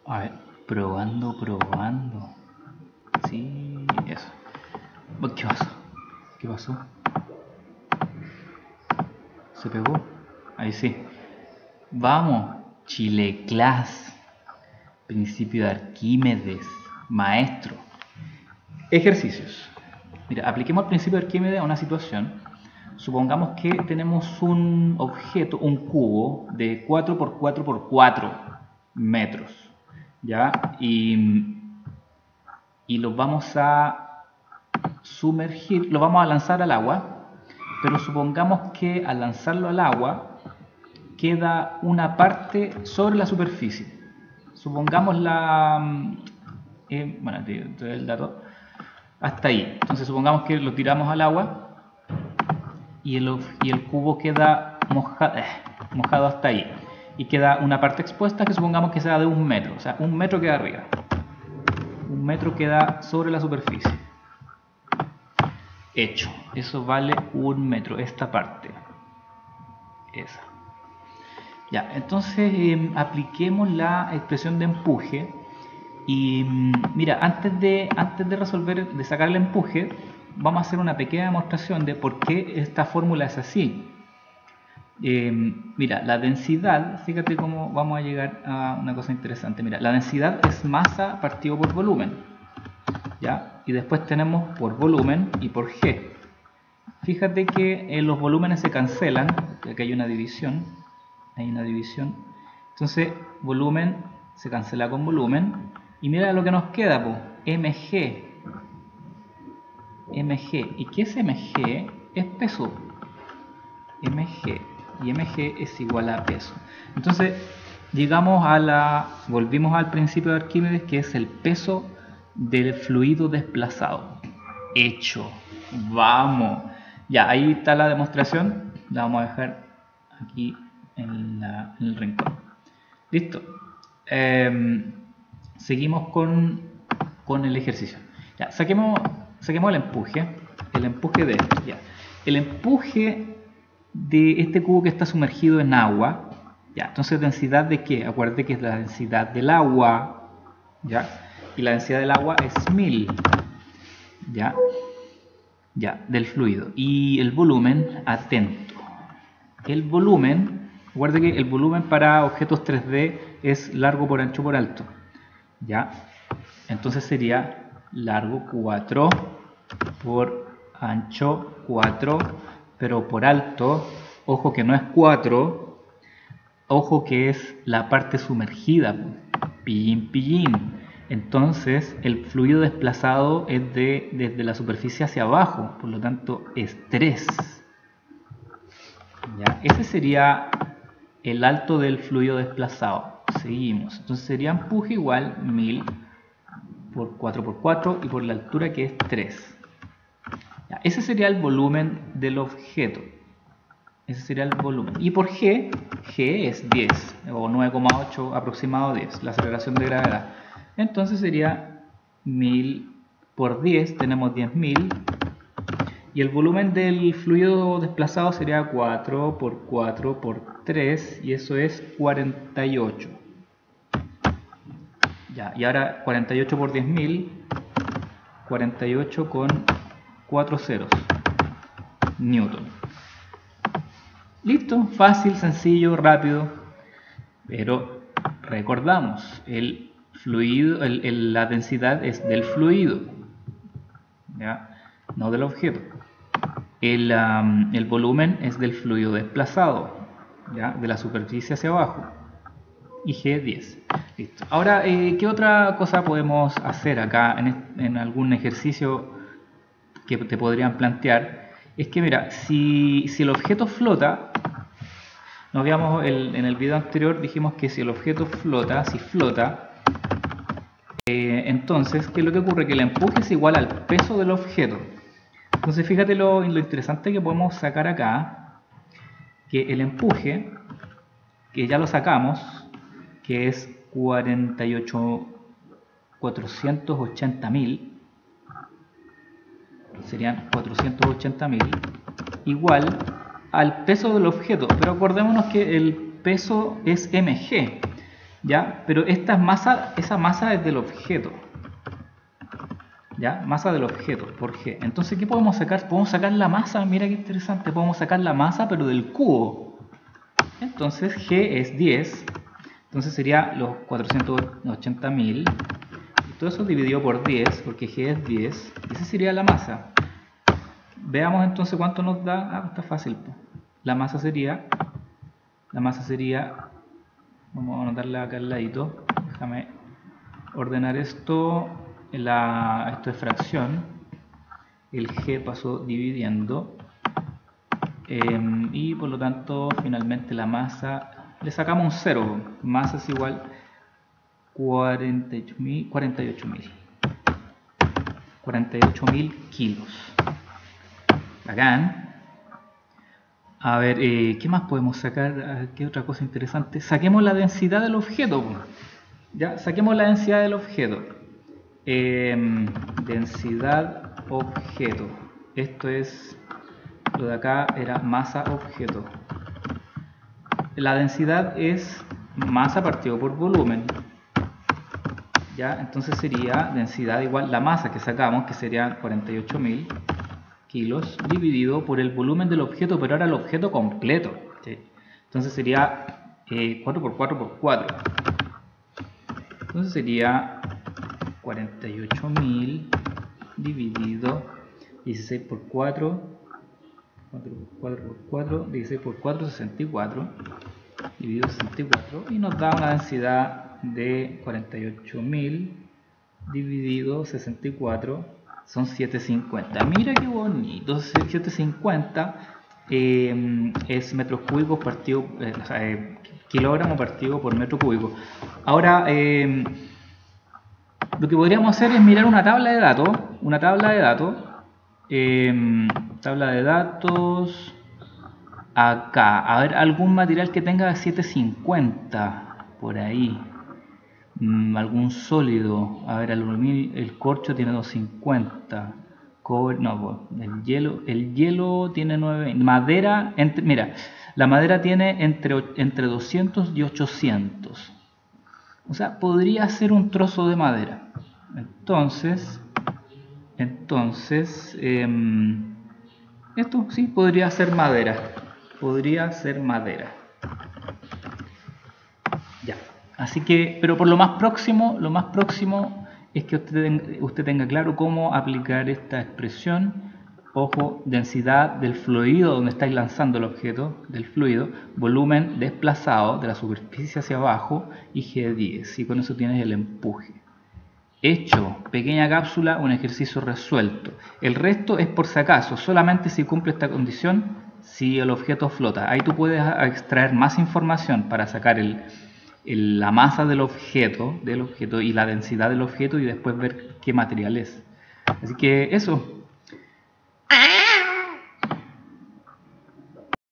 A ver, probando. Sí, eso. ¿Qué pasó? ¿Qué pasó? ¿Se pegó? Ahí sí. Vamos, Chile Class. Principio de Arquímedes. Maestro. Ejercicios. Mira, apliquemos el principio de Arquímedes a una situación. Supongamos que tenemos un objeto, un cubo de 4 por 4 por 4 metros. ¿Ya? Y lo vamos a sumergir, lo vamos a lanzar al agua, pero supongamos que al lanzarlo al agua queda una parte sobre la superficie. Supongamos bueno, te doy el dato, hasta ahí. Entonces supongamos que lo tiramos al agua y el cubo queda mojado hasta ahí. Y queda una parte expuesta que supongamos que sea de 1 metro, o sea, 1 metro queda arriba. 1 metro queda sobre la superficie. Hecho, eso vale 1 metro, esta parte. Esa. Ya, entonces apliquemos la expresión de empuje. Y mira, antes de resolver, de sacar el empuje, vamos a hacer una pequeña demostración de por qué esta fórmula es así. Mira, la densidad, fíjate cómo vamos a llegar a una cosa interesante. Mira, la densidad es masa partido por volumen, ¿ya? Y después tenemos por volumen y por G. Fíjate que los volúmenes se cancelan, aquí hay una división, entonces volumen se cancela con volumen, y mira lo que nos queda, pues, mg. ¿Y qué es mg? Es peso. mg, y mg es igual a peso. Entonces volvimos al principio de Arquímedes, que es el peso del fluido desplazado. Hecho, vamos. Ya, ahí está la demostración. La vamos a dejar aquí en el rincón. Listo. Seguimos con el ejercicio. Ya, saquemos el empuje. El empuje de esto. Ya. El empuje de este cubo que está sumergido en agua. Ya, entonces, ¿densidad de qué? Acuérdate que es la densidad del agua. ¿Ya? Y la densidad del agua es 1000. ¿Ya? Ya, del fluido. Y el volumen, atento. El volumen, recuerda que el volumen para objetos 3D es largo por ancho por alto. ¿Ya? Entonces sería largo 4 por ancho 4, pero por alto, ojo que no es 4, ojo que es la parte sumergida. Pillín. Entonces el fluido desplazado es desde la superficie hacia abajo, por lo tanto es 3. ¿Ya? Ese sería el alto del fluido desplazado. Seguimos. Entonces sería empuje igual 1000 por 4 por 4 y por la altura, que es 3. ¿Ya? Ese sería el volumen del objeto. Ese sería el volumen. Y por G es 10 o 9,8 aproximado 10, la aceleración de gravedad. Entonces sería 1000 por 10, tenemos 10.000. Y el volumen del fluido desplazado sería 4 por 4 por 3, y eso es 48. Ya, y ahora 48 por 10.000, 48 con 4 ceros, newton. Listo, fácil, sencillo, rápido. Pero recordamos, el fluido, la densidad es del fluido, ¿ya? No del objeto. El volumen es del fluido desplazado, ¿ya? De la superficie hacia abajo. Y G 10. Listo. Ahora, ¿qué otra cosa podemos hacer acá en algún ejercicio que te podrían plantear? Es que mira, si el objeto flota, nos habíamos en el video anterior dijimos que si el objeto flota, entonces, ¿qué es lo que ocurre? Que el empuje es igual al peso del objeto. Entonces fíjate lo interesante que podemos sacar acá, que el empuje, que ya lo sacamos, que es 480.000, serían 480.000, igual al peso del objeto. Pero acordémonos que el peso es mg. ¿ya? Pero esta masa, esa masa es del objeto, ¿ya? Masa del objeto, por G. Entonces, ¿qué podemos sacar? Podemos sacar la masa, mira qué interesante, podemos sacar la masa, pero del cubo. Entonces, G es 10, entonces sería los 480.000, y todo eso dividido por 10, porque G es 10, y esa sería la masa. Veamos entonces cuánto nos da. Ah, está fácil. La masa sería, vamos a anotarla acá al ladito, déjame ordenar esto. Esto es fracción, el G pasó dividiendo, y por lo tanto finalmente la masa, le sacamos un 0, masa es igual 48.000 kilos. Bacán. A ver, ¿qué más podemos sacar? ¿Qué otra cosa interesante? Saquemos la densidad del objeto. Ya, saquemos la densidad del objeto. Densidad objeto. Esto es, lo de acá era masa objeto. La densidad es masa partido por volumen. Ya, entonces sería densidad igual la masa que sacamos, que sería 48.000 kilos, dividido por el volumen del objeto, pero ahora el objeto completo. ¿Sí? Entonces sería 4 por 4 por 4. Entonces sería 48.000 dividido 16 por 4, 4 por 4 por 4, 16 por 4, 64, dividido 64, y nos da una densidad de 48.000 dividido 64, son 750. Mira qué bonito, 750 es metros cúbicos partido, kilogramo partido por metro cúbico. Ahora, lo que podríamos hacer es mirar una tabla de datos, tabla de datos, acá, a ver algún material que tenga 750 por ahí, algún sólido, a ver, el corcho tiene 250, cobre, no, el hielo tiene 9, madera, mira, la madera tiene entre 200 y 800, o sea, podría ser un trozo de madera. Entonces esto sí podría ser madera, ya. Así que, pero por lo más próximo es que usted tenga claro cómo aplicar esta expresión. Ojo, densidad del fluido donde estáis lanzando el objeto, del fluido, volumen desplazado de la superficie hacia abajo y G10. Y con eso tienes el empuje. Hecho, pequeña cápsula, un ejercicio resuelto. El resto es por si acaso, solamente si cumple esta condición, si el objeto flota. Ahí tú puedes extraer más información para sacar la masa del objeto y la densidad del objeto y después ver qué material es. Así que eso.